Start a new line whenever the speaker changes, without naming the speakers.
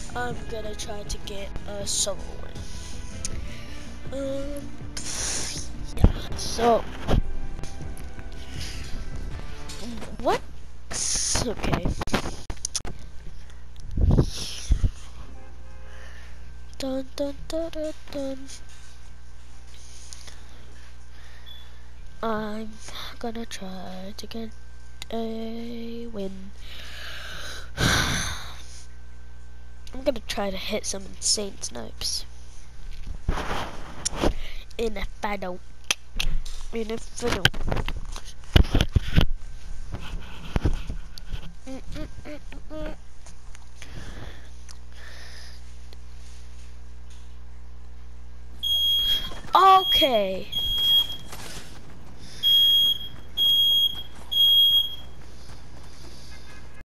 I'm gonna try to get a solo win. Yeah. So, what's okay? Dun dun dun dun dun. I'm gonna try to get a win. I'm gonna try to hit some insane snipes. In a don't. Okay.